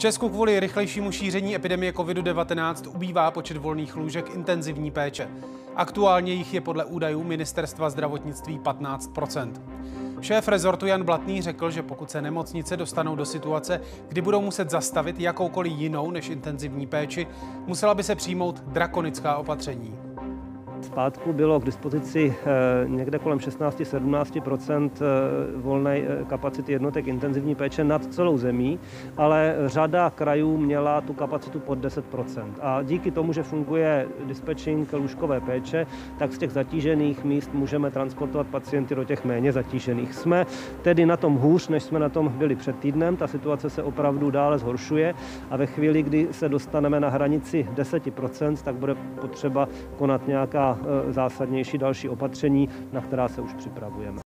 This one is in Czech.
Česku kvůli rychlejšímu šíření epidemie COVID-19 ubývá počet volných lůžek intenzivní péče. Aktuálně jich je podle údajů Ministerstva zdravotnictví 15%. Šéf rezortu Jan Blatný řekl, že pokud se nemocnice dostanou do situace, kdy budou muset zastavit jakoukoliv jinou než intenzivní péči, musela by se přijmout drakonická opatření. Z pátku bylo k dispozici někde kolem 16-17% volné kapacity jednotek intenzivní péče nad celou zemí, ale řada krajů měla tu kapacitu pod 10%. A díky tomu, že funguje dispečink lůžkové péče, tak z těch zatížených míst můžeme transportovat pacienty do těch méně zatížených. Jsme tedy na tom hůř, než jsme na tom byli před týdnem. Ta situace se opravdu dále zhoršuje a ve chvíli, kdy se dostaneme na hranici 10%, tak bude potřeba konat nějaká zásadnější další opatření, na která se už připravujeme.